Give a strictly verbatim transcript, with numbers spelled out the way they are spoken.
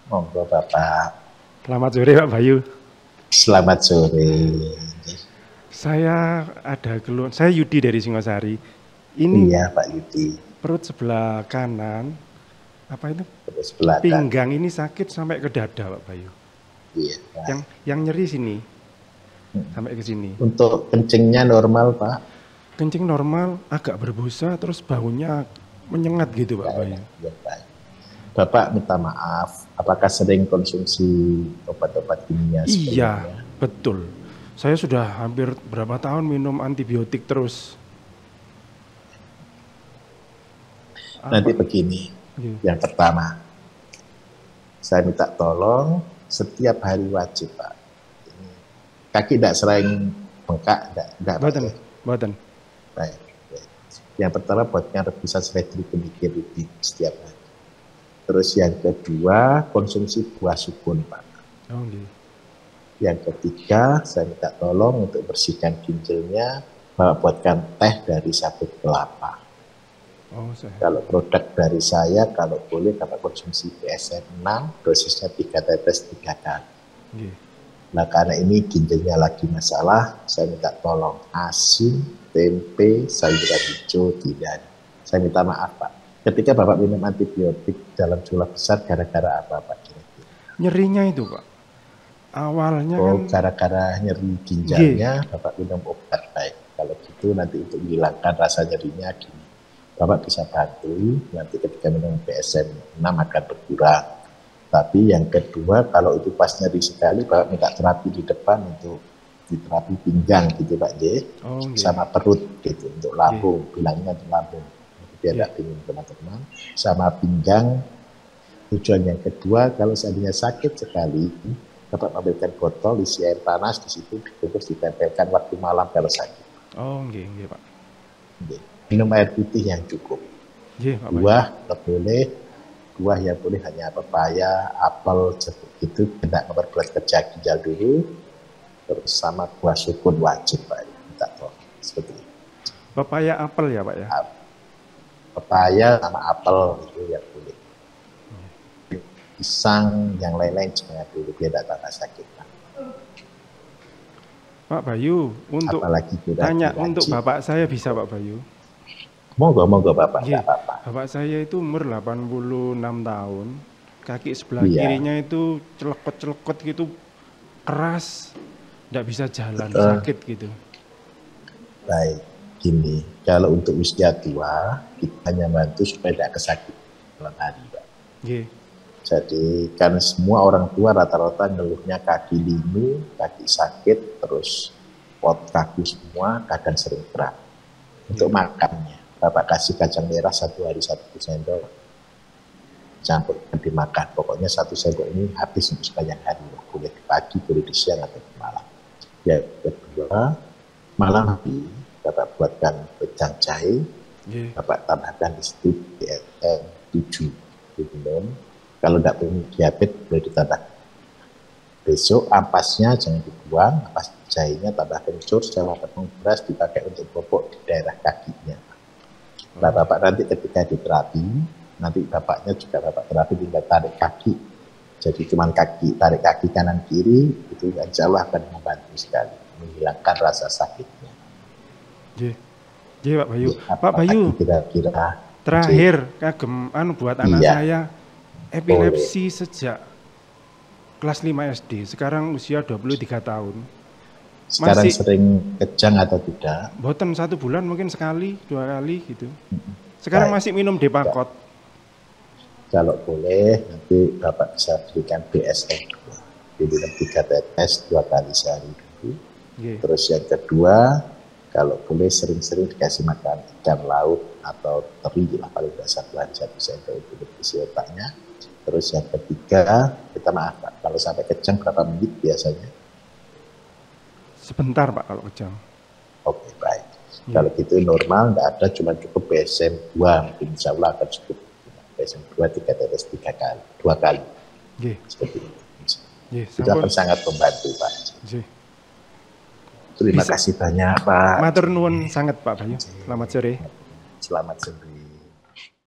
Monggo Bapak. Selamat sore Pak Bayu. Selamat sore. Saya ada keluhan, saya Yudi dari Singosari. Ini Iya Pak Yudi. perut sebelah kanan, apa itu? Terus belakang. Pinggang ini sakit sampai ke dada Pak Bayu. Iya. Yang Baik. yang nyeri sini, Hmm. sampai ke sini. Untuk kencingnya normal Pak? Kencing normal, agak berbusa, terus baunya menyengat gitu Pak Bayu. Ya, baik. Bapak minta maaf, apakah sering konsumsi obat-obat kimia Iya, sebelumnya? betul. Saya sudah hampir berapa tahun minum antibiotik terus. Nanti Apa? begini, Iya. yang pertama, saya minta tolong setiap hari wajib Pak. Ini, kaki tidak sering bengkak, tidak, tidak Pak Buatan, ya? buatan. Baik. Baik. Yang pertama buatnya rebusan seledri demikian rutin setiap hari. Terus yang kedua konsumsi buah sukun Pak. Oh, gitu. Yang ketiga saya minta tolong untuk bersihkan ginjalnya, Bapak buatkan teh dari sabut kelapa. Oh, saya. Kalau produk dari saya, kalau boleh Bapak konsumsi B S M enam, dosisnya tiga tetes tiga kali. Gitu. Nah karena ini ginjalnya lagi masalah, saya minta tolong asin, tempe, sayuran hijau tidak. Saya minta maaf Pak. Ketika Bapak minum antibiotik dalam jumlah besar, gara-gara apa Pak kira-kira? Nyerinya itu Pak, awalnya Oh, kan, gara-gara nyeri ginjalnya, G. Bapak minum obat. Baik, kalau gitu nanti untuk menghilangkan rasa nyerinya gini. Bapak bisa bantu, nanti ketika minum B S M enam akan berkurang. Tapi yang kedua, kalau itu pas nyeri sekali, Bapak minta terapi di depan untuk di terapi pinggang gitu Pak J, Oh, G. sama perut gitu, untuk lambung, bilangnya untuk lambung. Biar G. tidak bingung teman-teman. Sama pinggang, tujuan yang kedua, kalau seandainya sakit sekali, Bapak ambilkan botol, isi air panas, di situ terus ditempelkan waktu malam kalau sakit. Oh, G, G Pak. Oke. Minum air putih yang cukup. G, Pak Bayu. Buah tidak boleh, buah yang boleh hanya pepaya, apel, jeruk itu tidak memperberat kerja ginjal dulu. Terus sama buah sukun wajib Pak, minta tolong seperti itu. Pepaya apel ya Pak ya? Pepaya sama apel itu yang boleh. Pisang yang lain-lain jangan dulu, biar tidak tambah sakit Pak. Pak Bayu, untuk Apalagi kita tanya dilanjut. untuk bapak saya bisa Pak Bayu? Monggo, monggo Bapak, G. tidak apa-apa. Bapak saya itu umur delapan puluh enam tahun, kaki sebelah Iya. kirinya itu celekot-celekot gitu, keras, tidak bisa jalan, Uh, sakit gitu. Baik, gini, kalau untuk usia tua, kita hanya bantu supaya tidak kesakitan hari Pak. G. Jadi kan semua orang tua rata-rata ngeluhnya kaki linu, kaki sakit, terus pot kaki semua, kadang sering berat. Untuk G. makannya, Bapak kasih kacang merah satu hari satu sendok, campur dimakan. Pokoknya satu sendok ini habis untuk sepanjang hari. Boleh di pagi, boleh di siang atau di malam. Yang kedua, malam hari Bapak buatkan wedang jahe, G. Bapak tambahkan di situ B S M tujuh minum. Kalau tidak punya diabetes boleh ditambah. Besok ampasnya jangan dibuang, ampas jahenya tambah kencur, sama tepung beras dipakai untuk bobok di daerah kakinya. Nah Bapak nanti ketika di terapi, nanti Bapaknya juga Bapak terapi tinggal tarik kaki. Jadi cuma kaki, tarik kaki kanan kiri, itu insya Allah akan membantu sekali, menghilangkan rasa sakitnya. G. G Pak Bayu. Ya, Pak Bayu, kira-kira terakhir kagem anu buat anak iya. saya epilepsi sejak kelas lima S D, sekarang usia dua puluh tiga tahun. Sekarang Masih sering kejang atau tidak? boten satu bulan mungkin sekali, dua kali gitu. Sekarang Baik. masih minum Depakot. Kalau boleh nanti Bapak bisa berikan B S M dua. Diminum tiga tetes dua kali sehari dulu. G. Terus yang kedua, kalau boleh sering-sering dikasih makan ikan laut atau teri lah, paling tidak satu hari satu sendok itu berisi otaknya. Terus yang ketiga, kita maaf Pak, kalau sampai kejang berapa menit biasanya? Sebentar Pak kalau kejang. Oke, baik. Ya. Kalau gitu normal, nggak ada, cuma cukup B S M dua, mungkin insya Allah akan cukup. B S M dua, tiga tetes, tiga kali, dua kali. G. Seperti itu. G. Itu akan sangat membantu Pak. G. Terima Bisa. kasih banyak Pak. Matur nuwun sangat Pak Bayu. Selamat sore. Selamat sore.